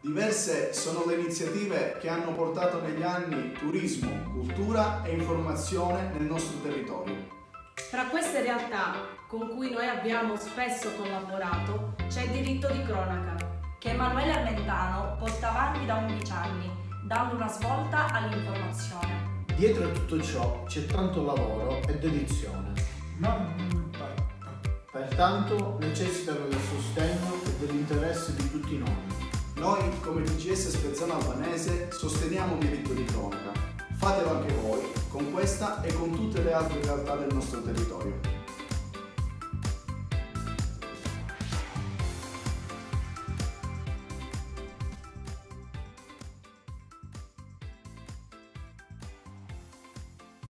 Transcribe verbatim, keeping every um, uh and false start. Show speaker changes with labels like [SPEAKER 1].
[SPEAKER 1] Diverse sono le iniziative che hanno portato negli anni turismo, cultura e informazione nel nostro territorio.
[SPEAKER 2] Tra queste realtà, con cui noi abbiamo spesso collaborato, c'è il diritto di cronaca,
[SPEAKER 3] che Emanuele Armentano porta avanti da undici anni, dando una svolta all'informazione.
[SPEAKER 4] Dietro a tutto ciò c'è tanto lavoro e dedizione. Pertanto necessitano del sostegno e dell'interesse di tutti noi.
[SPEAKER 1] Noi, come T G S Spezzano Albanese, sosteniamo il diritto di cronaca. Fatelo anche voi, con questa e con tutte le altre realtà del nostro territorio.